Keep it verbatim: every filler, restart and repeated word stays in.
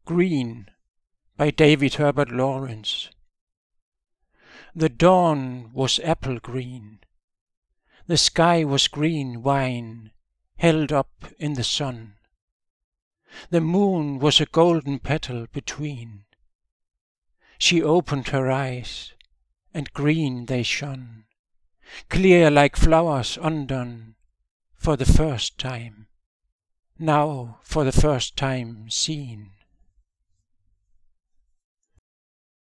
Green by David Herbert Lawrence. The dawn was apple green. The sky was green wine held up in the sun. The moon was a golden petal between. She opened her eyes, and green they shone, clear like flowers undone, for the first time, now for the first time seen.